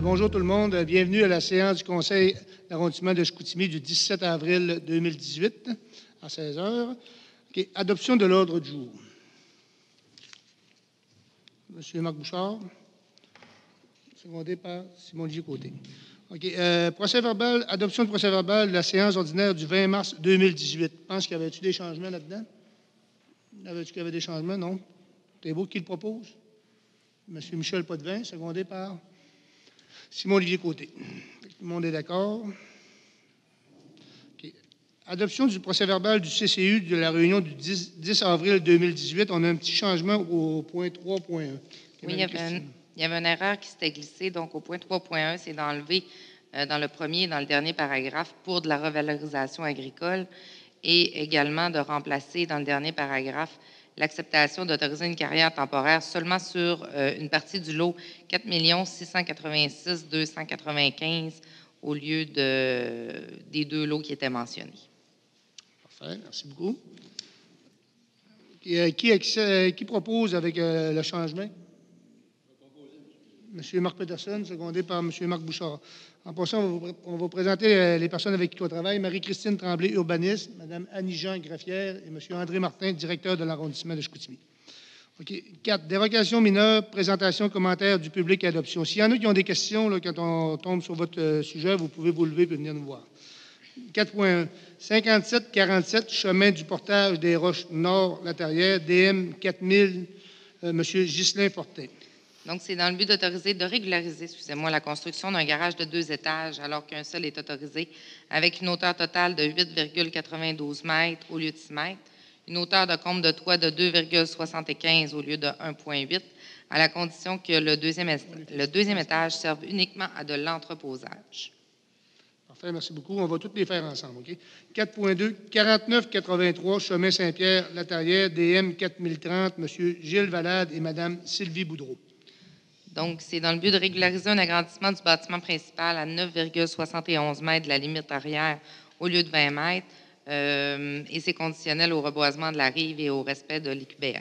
bonjour tout le monde. Bienvenue à la séance du Conseil d'arrondissement de Chicoutimi du 17 avril 2018 à 16 heures. Okay. Adoption de l'ordre du jour. Monsieur Marc Bouchard, secondé par Simon-Olivier Côté. Procès verbal, adoption de procès verbal de la séance ordinaire du 20 mars 2018. Je pense qu'il y avait-tu des changements là-dedans? Avait-tu qu'il y avait des changements? Non. C'est beau qui le propose? Monsieur Michel Potvin, secondé par Simon-Olivier Côté. Tout le monde est d'accord? Okay. Adoption du procès-verbal du CCU de la réunion du 10 avril 2018. On a un petit changement au point 3.1. Oui, il y avait une erreur qui s'était glissée. Donc, au point 3.1, c'est d'enlever dans le premier et dans le dernier paragraphe pour de la revalorisation agricole et également de remplacer dans le dernier paragraphe l'acceptation d'autoriser une carrière temporaire seulement sur une partie du lot 4 686 295 au lieu des deux lots qui étaient mentionnés. Parfait, merci beaucoup. Qui propose avec le changement? M. Marc Peterson, secondé par M. Marc Bouchard. En passant, on va présenter les personnes avec qui on travaille. Marie-Christine Tremblay, urbaniste, Mme Annie-Jean Greffière et M. André Martin, directeur de l'arrondissement de Chicoutimi. 4. Dérogation mineure, présentation, commentaire du public et adoption. S'il y en a qui ont des questions, là, quand on tombe sur votre sujet, vous pouvez vous lever et venir nous voir. 4.1. 5747, chemin du portage des Roches Nord, Latarière, DM 4000, M. Ghislain Fortin. Donc, c'est dans le but d'autoriser, de régulariser, la construction d'un garage de 2 étages alors qu'un seul est autorisé avec une hauteur totale de 8,92 mètres au lieu de 6 mètres, une hauteur de comble de toit de 2,75 au lieu de 1,8 à la condition que le deuxième étage serve uniquement à de l'entreposage. Parfait, merci beaucoup. On va toutes les faire ensemble. OK? 4.2, 4983, chemin Saint-Pierre, Latarière, DM 4030, M. Gilles Valade et Mme Sylvie Boudreau. Donc, c'est dans le but de régulariser un agrandissement du bâtiment principal à 9,71 mètres de la limite arrière au lieu de 20 mètres, et c'est conditionnel au reboisement de la rive et au respect de l'IQBR.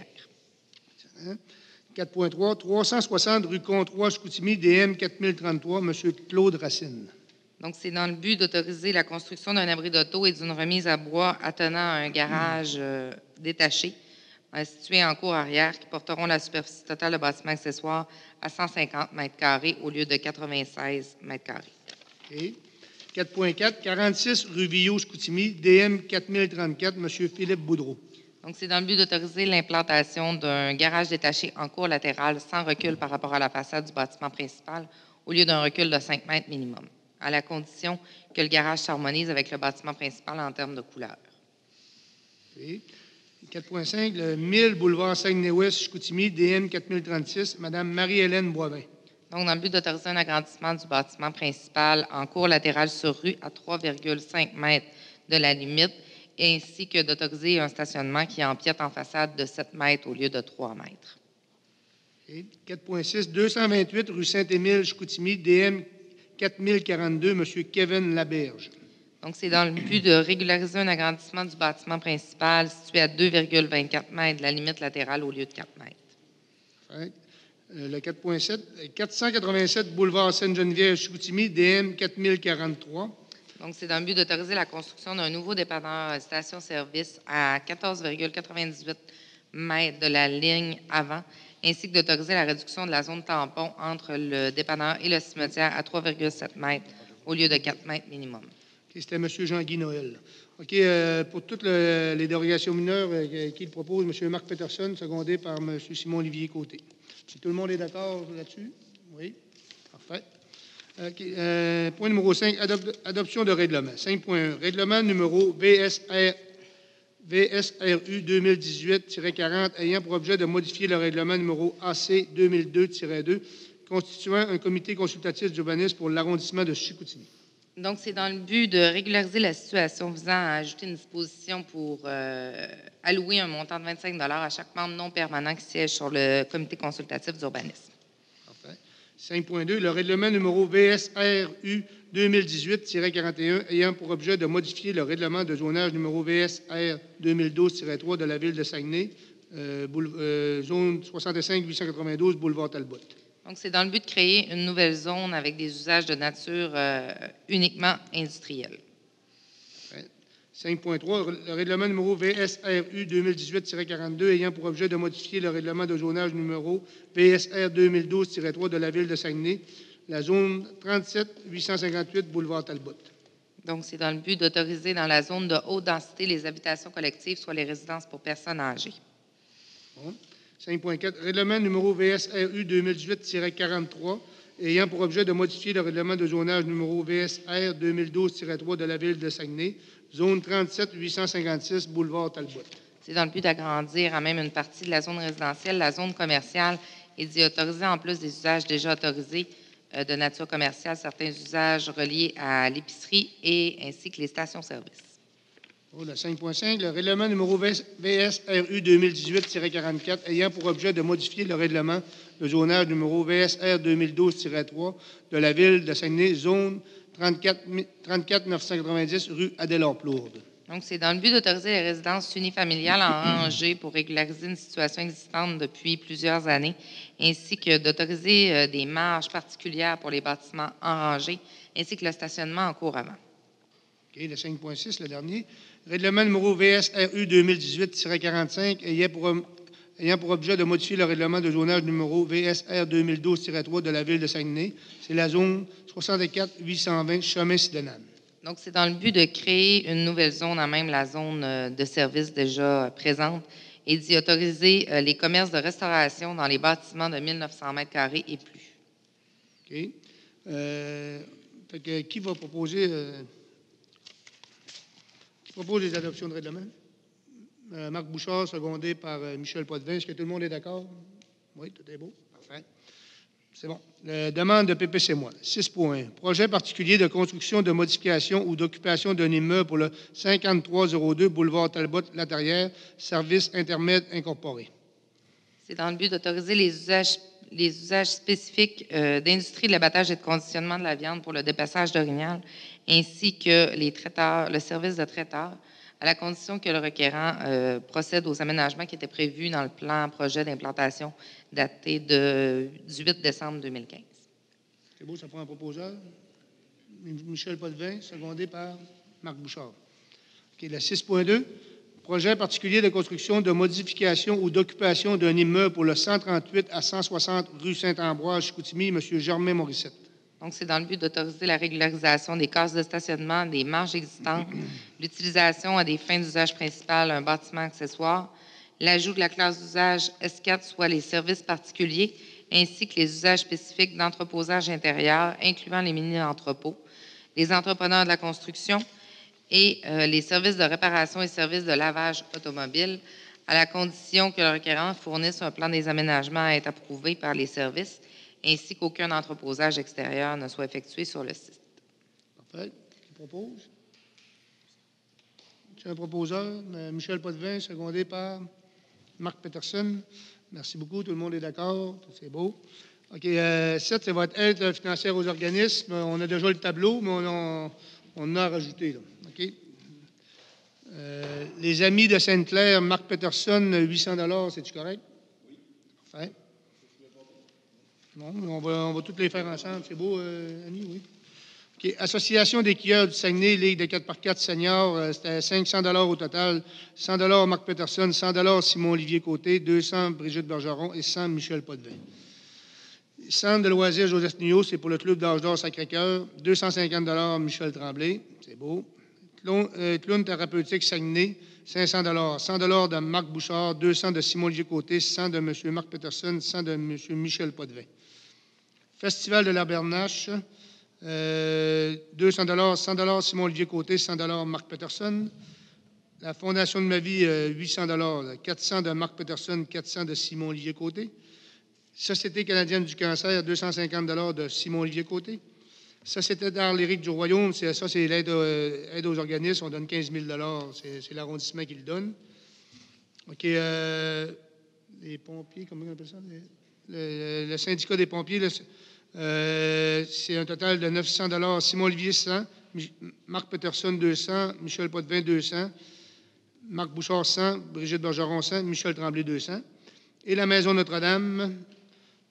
4.3, 360 rue Comtois, Chicoutimi, DM 4033, M. Claude Racine. Donc, c'est dans le but d'autoriser la construction d'un abri d'auto et d'une remise à bois attenant à un garage détaché situé en cour arrière qui porteront la superficie totale de bâtiment accessoire à 150 mètres carrés au lieu de 96 mètres carrés. Okay. 4.4, 46 rue Villot, Chicoutimi, DM 4034, M. Philippe Boudreau. Donc, c'est dans le but d'autoriser l'implantation d'un garage détaché en cour latérale sans recul par rapport à la façade du bâtiment principal au lieu d'un recul de 5 mètres minimum, à la condition que le garage s'harmonise avec le bâtiment principal en termes de couleur. Okay. 4.5, le 1000 boulevard Saguenay-Ouest, Chicoutimi, DM 4036, Mme Marie-Hélène Boivin. Donc, dans le but d'autoriser un agrandissement du bâtiment principal en cour latérale sur rue à 3,5 mètres de la limite, ainsi que d'autoriser un stationnement qui empiète en façade de 7 mètres au lieu de 3 mètres. Okay. 4.6, 228 rue Saint-Émile, Chicoutimi, DM 4042, M. Kevin Laberge. Donc, c'est dans le but de régulariser un agrandissement du bâtiment principal situé à 2,24 mètres de la limite latérale au lieu de 4 mètres. Right. Le 4.7, 487 boulevard Sainte-Geneviève, Chicoutimi, DM 4043. Donc, c'est dans le but d'autoriser la construction d'un nouveau dépanneur station-service à 14,98 mètres de la ligne avant, ainsi que d'autoriser la réduction de la zone tampon entre le dépanneur et le cimetière à 3,7 mètres au lieu de 4 mètres minimum. C'était M. Jean-Guy Noël. OK. Pour toutes les dérogations mineures qu'il propose, M. Marc Peterson, secondé par M. Simon-Olivier Côté. Si tout le monde est d'accord là-dessus? Oui. Parfait. Okay. Point numéro 5, adoption de règlement. 5.1. Règlement numéro VSRU 2018-40 ayant pour objet de modifier le règlement numéro AC 2002-2 constituant un comité consultatif d'urbanisme pour l'arrondissement de Chicoutimi. Donc, c'est dans le but de régulariser la situation visant à ajouter une disposition pour allouer un montant de 25 $ à chaque membre non permanent qui siège sur le comité consultatif d'urbanisme. Parfait. 5.2, le règlement numéro VSRU 2018-41 ayant pour objet de modifier le règlement de zonage numéro VSR 2012-3 de la ville de Saguenay, zone 65-892, boulevard Talbot. Donc, c'est dans le but de créer une nouvelle zone avec des usages de nature uniquement industrielle. 5.3, le règlement numéro VSRU 2018-42 ayant pour objet de modifier le règlement de zonage numéro VSR 2012-3 de la Ville de Saguenay, la zone 37-858 boulevard Talbot. Donc, c'est dans le but d'autoriser dans la zone de haute densité les habitations collectives, soit les résidences pour personnes âgées. Bon. 5.4, règlement numéro VSRU 2018-43 ayant pour objet de modifier le règlement de zonage numéro VSR 2012-3 de la Ville de Saguenay, zone 37-856 boulevard Talbot. C'est dans le but d'agrandir à même une partie de la zone résidentielle, la zone commerciale, et d'y autoriser, en plus des usages déjà autorisés de nature commerciale, certains usages reliés à l'épicerie et ainsi que les stations-service. Le 5.5, le règlement numéro VSRU 2018-44 ayant pour objet de modifier le règlement de zonage numéro VSR 2012-3 de la Ville de Saguenay, zone 34 990 rue Adélard-Plourde. Donc, c'est dans le but d'autoriser les résidences unifamiliales en rangée pour régulariser une situation existante depuis plusieurs années, ainsi que d'autoriser des marges particulières pour les bâtiments en rangée, ainsi que le stationnement en cours avant. OK, le 5.6, le dernier. Règlement numéro VSRU 2018-45 ayant pour objet de modifier le règlement de zonage numéro VSR 2012-3 de la Ville de Saguenay. C'est la zone 64-820 Chemin-Sidenane. Donc, c'est dans le but de créer une nouvelle zone, à même la zone de service déjà présente, et d'y autoriser les commerces de restauration dans les bâtiments de 1900 mètres carrés et plus. OK. Fait que, qui va proposer... propose les adoptions de règlement. Marc Bouchard, secondé par Michel Potvin. Est-ce que tout le monde est d'accord? Oui, tout est beau. Parfait. C'est bon. Demande de PPC-moi. 6.1. Projet particulier de construction, de modification ou d'occupation d'un immeuble pour le 5302 boulevard Talbot-Latarrière, service intermède incorporé. C'est dans le but d'autoriser les usages spécifiques d'industrie de l'abattage et de conditionnement de la viande pour le dépassage d'orignal, ainsi que les traiteurs, le service de traiteur, à la condition que le requérant procède aux aménagements qui étaient prévus dans le plan projet d'implantation daté du 8 décembre 2015. C'est beau, ça prend un proposeur. Michel Potvin, secondé par Marc Bouchard. OK, la 6.2. Projet particulier de construction, de modification ou d'occupation d'un immeuble pour le 138 à 160 rue Saint-Ambroise, Chicoutimi, M. Germain Morissette. Donc, c'est dans le but d'autoriser la régularisation des cases de stationnement, des marges existantes, l'utilisation à des fins d'usage principal d'un bâtiment accessoire, l'ajout de la classe d'usage S4, soit les services particuliers, ainsi que les usages spécifiques d'entreposage intérieur, incluant les mini-entrepôts, les entrepreneurs de la construction et les services de réparation et services de lavage automobile, à la condition que le requérant fournisse un plan des aménagements à être approuvé par les services, ainsi qu'aucun entreposage extérieur ne soit effectué sur le site. Parfait. Qui propose? C'est un proposeur, Michel Potvin, secondé par Marc Peterson. Merci beaucoup. Tout le monde est d'accord. C'est beau. OK. 7, c'est votre aide financière aux organismes. On a déjà le tableau, mais on en a rajouté. Là. OK. Les amis de Sainte-Claire, Marc Peterson, 800 $, c'est-tu correct? Oui. Parfait. Bon, on va toutes les faire ensemble. C'est beau, Annie, oui. Okay. Association des skieurs du Saguenay, Ligue de 4x4 seniors, c'était 500 $ au total. 100 $ Marc Peterson, 100 $ Simon-Olivier Côté, 200 Brigitte Bergeron et 100 Michel Potvin. Centre de loisirs Joseph Nuot, c'est pour le club d'âge d'or Sacré-Cœur, 250 $ Michel Tremblay, c'est beau. Clown thérapeutique Saguenay, 500 $. 100 $ de Marc Bouchard, 200 de Simon-Olivier Côté, 100 de M. Marc Peterson, 100 de M. Michel Potvin. Festival de la Bernache, 200 $, 100 $ Simon-Olivier Côté, 100 $ Marc Peterson. La Fondation de ma vie, 800 $, 400 de Marc Peterson, 400 de Simon-Olivier Côté. Société canadienne du cancer, 250 $ de Simon-Olivier Côté. Société d'art lyrique du Royaume, c'est l'aide aux organismes, on donne 15 000 $, c'est l'arrondissement qui le donne. OK, les pompiers, comment on appelle ça? Le syndicat des pompiers, là, c'est un total de 900 $. Simon-Olivier, 100. Marc Peterson, 200. Michel Potvin, 200. Marc Bouchard, 100. Brigitte Bergeron, 100. Michel Tremblay, 200. Et la Maison Notre-Dame,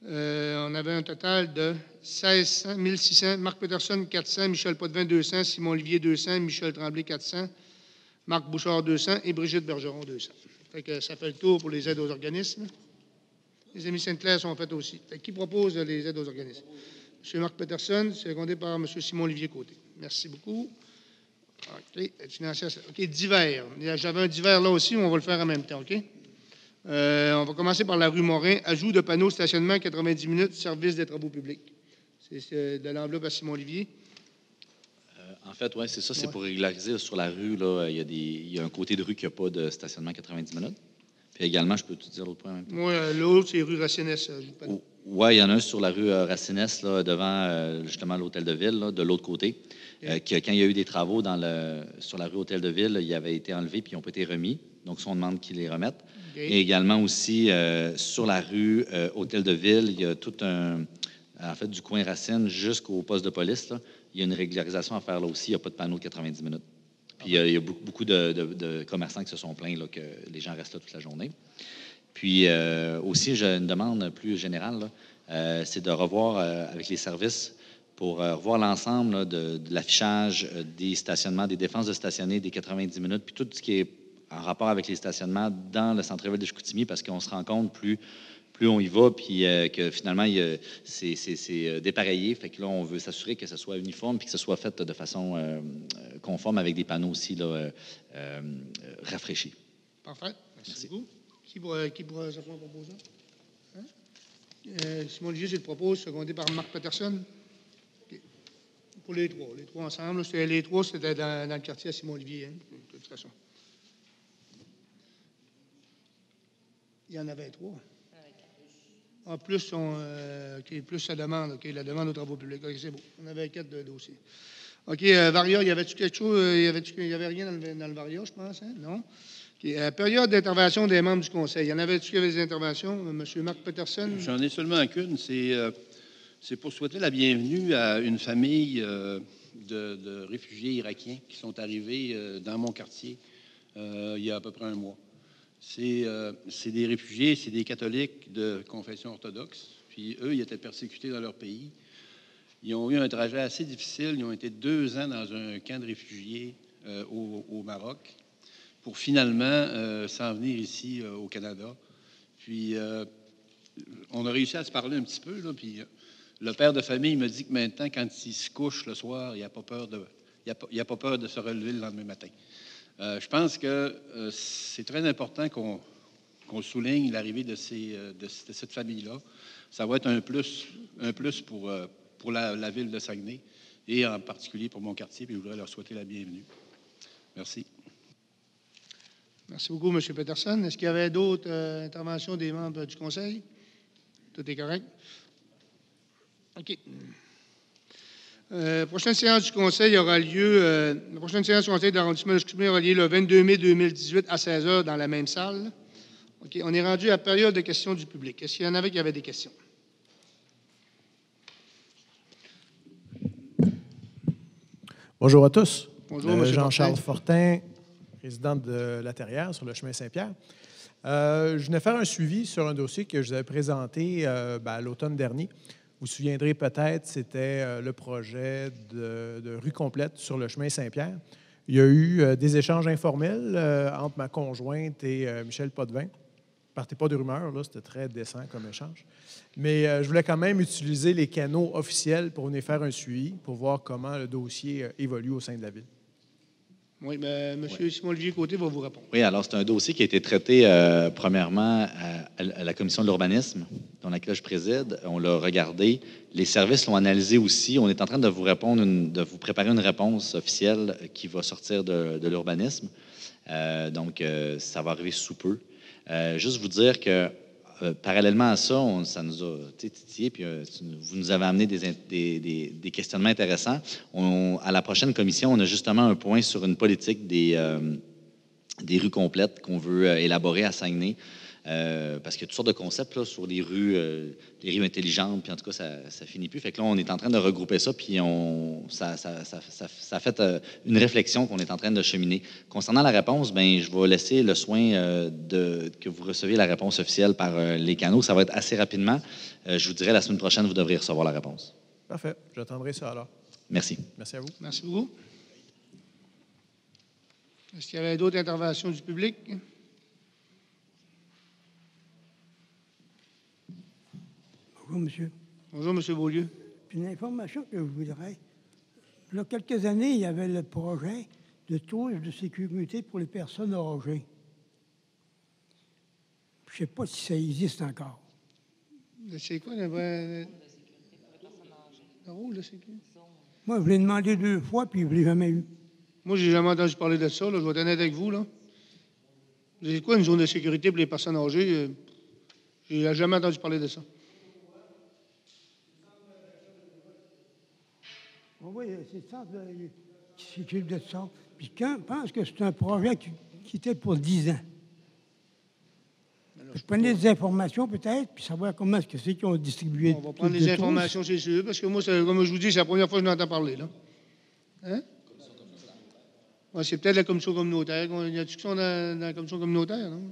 On avait un total de 1600, 1600. Marc Peterson, 400. Michel Potvin, 200. Simon Olivier, 200. Michel Tremblay, 400. Marc Bouchard, 200. Et Brigitte Bergeron, 200. Fait que ça fait le tour pour les aides aux organismes. Les amis Sainte-Claire sont faites aussi. Fait que qui propose les aides aux organismes? M. Marc Peterson, secondé par M. Simon-Olivier Côté. Merci beaucoup. OK. OK, divers. J'avais un divers là aussi, mais on va le faire en même temps, OK? On va commencer par la rue Morin. Ajout de panneaux stationnement 90 minutes, service des travaux publics. C'est de l'enveloppe à Simon-Olivier. En fait, oui, c'est ça. C'est Ouais. pour régulariser sur la rue. Là, il y a un côté de rue qui n'a pas de stationnement 90 minutes. Puis également, je peux te dire l'autre point en même temps. Moi, l'autre, c'est rue Racines. Oui, il y en a un sur la rue Racines, là, devant justement l'Hôtel de Ville, là, de l'autre côté. Quand il y a eu des travaux sur la rue Hôtel de Ville, il avait été enlevé puis ils n'ont pas été remis. Donc, ça, on demande qu'ils les remettent. Et également aussi, sur la rue Hôtel de Ville, il y a tout en fait, du coin Racine jusqu'au poste de police, là, il y a une régularisation à faire là aussi. Il n'y a pas de panneau de 90 minutes. Puis il y a beaucoup de commerçants qui se sont plaints là, que les gens restent là toute la journée. Puis aussi, j'ai une demande plus générale, là, c'est de revoir avec les services pour revoir l'ensemble là, de l'affichage des stationnements, des défenses de stationner, des 90 minutes, puis tout ce qui est en rapport avec les stationnements dans le centre-ville de Chicoutimi, parce qu'on se rend compte plus on y va, puis que finalement, c'est dépareillé. Fait que là, on veut s'assurer que ce soit uniforme puis que ce soit fait de façon conforme avec des panneaux aussi là, rafraîchis. Parfait. Merci beaucoup. Qui pourra se faire un proposant? Hein? Simon Olivier, je le propose, secondé par Marc Peterson. Okay. Pour les trois ensemble. Les trois, c'était dans le quartier à Simon Olivier, hein, de toute façon. Il y en avait trois. En plus, plus sa demande, OK, la demande aux travaux publics. OK, c'est beau. On avait 4 dossiers. OK, Varia, y avait-tu quelque chose? Il n'y avait rien dans le Varia, je pense, hein? Non? OK, période d'intervention des membres du Conseil. Y en avait-tu qui avaient des interventions? M. Marc Peterson? J'en ai seulement qu'une. C'est pour souhaiter la bienvenue à une famille de réfugiés irakiens qui sont arrivés dans mon quartier il y a à peu près un mois. C'est des réfugiés, c'est des catholiques de confession orthodoxe. Puis eux, ils étaient persécutés dans leur pays. Ils ont eu un trajet assez difficile. Ils ont été 2 ans dans un camp de réfugiés au Maroc pour finalement s'en venir ici au Canada. Puis on a réussi à se parler un petit peu. Là, puis le père de famille me dit que maintenant, quand il se couche le soir, il n'a pas peur de se relever le lendemain matin. Je pense que c'est très important qu'on souligne l'arrivée de cette famille-là. Ça va être un plus pour la ville de Saguenay et en particulier pour mon quartier. Puis je voudrais leur souhaiter la bienvenue. Merci. Merci beaucoup, M. Peterson. Est-ce qu'il y avait d'autres interventions des membres du Conseil? Tout est correct? OK. Prochaine séance du Conseil aura lieu, la prochaine séance du Conseil d'arrondissement de Chicoutimi aura lieu le 22 mai 2018 à 16h dans la même salle. OK. On est rendu à la période de questions du public. Est-ce qu'il y en avait qui avaient des questions? Bonjour à tous. Bonjour, M. Jean-Charles Fortin, président de La Terrière sur le chemin Saint-Pierre. Je venais faire un suivi sur un dossier que je vous avais présenté à l'automne dernier. Vous vous souviendrez peut-être, c'était le projet de rue complète sur le chemin Saint-Pierre. Il y a eu des échanges informels entre ma conjointe et Michel Potvin. Partez pas de rumeurs, là, c'était très décent comme échange. Mais je voulais quand même utiliser les canaux officiels pour venir faire un suivi, pour voir comment le dossier évolue au sein de la ville. Oui, mais M. Simon-Olivier Côté va vous répondre. Oui, alors c'est un dossier qui a été traité premièrement à la commission de l'urbanisme, dont laquelle je préside. On l'a regardé. Les services l'ont analysé aussi. On est en train de vous répondre, de vous préparer une réponse officielle qui va sortir de l'urbanisme. Donc, ça va arriver sous peu. Juste vous dire que parallèlement à ça, ça nous a titillé, puis vous nous avez amené des questionnements intéressants. À la prochaine commission, on a justement un point sur une politique des rues complètes qu'on veut élaborer à Saguenay. parce qu'il y a toutes sortes de concepts là, sur les rues intelligentes, puis en tout cas, ça finit plus. Fait que là, on est en train de regrouper ça, puis ça a fait une réflexion qu'on est en train de cheminer. Concernant la réponse, ben je vais laisser le soin que vous receviez la réponse officielle par les canaux. Ça va être assez rapidement. Je vous dirai la semaine prochaine, vous devriez recevoir la réponse. Parfait. J'attendrai ça alors. Merci. Merci à vous. Merci beaucoup. Est-ce qu'il y avait d'autres interventions du public? Bonjour, monsieur. Bonjour, M. Beaulieu. Une information que je voudrais. Il y a quelques années, il y avait le projet de touche de sécurité pour les personnes âgées. Je ne sais pas si ça existe encore. C'est quoi le vrai... Le rôle de sécurité? Moi, je l'ai demandé 2 fois, puis je ne l'ai jamais eu. Moi, j'ai jamais entendu parler de ça. Là. Je vais être honnête avec vous. Là. C'est quoi une zone de sécurité pour les personnes âgées? Je n'ai jamais entendu parler de ça. Oui, c'est ça qui s'occupe de ça. Puis je pense que c'est un projet qui était pour 10 ans. Je prenais des informations peut-être, puis savoir comment est-ce que c'est qu'ils ont distribué. On va prendre les informations, c'est sûr, parce que moi, comme je vous dis, c'est la première fois que je n'entends parler. Là. Hein? Ouais, c'est peut-être la commission communautaire. Il y a discussion dans la commission communautaire, non?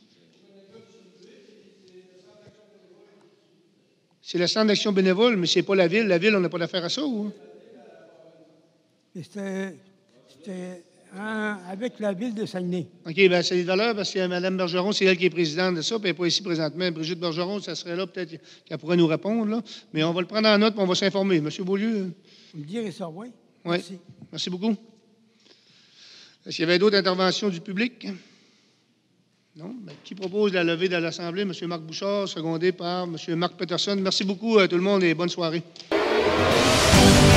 C'est le centre d'action bénévole, mais c'est pas la ville. La ville, on n'a pas d'affaire à ça, ou? C'était avec la ville de Saguenay. OK, bien, c'est de valeur parce que Mme Bergeron, c'est elle qui est présidente de ça, puis elle n'est pas ici présentement. Brigitte Bergeron, ça serait là, peut-être qu'elle pourrait nous répondre, là. Mais on va le prendre en note, puis on va s'informer. M. Beaulieu? Vous me direz ça, oui? Oui. Merci. Merci beaucoup. Est-ce qu'il y avait d'autres interventions du public? Non? Bien, qui propose la levée de l'Assemblée? M. Marc Bouchard, secondé par M. Marc Peterson. Merci beaucoup à tout le monde et bonne soirée.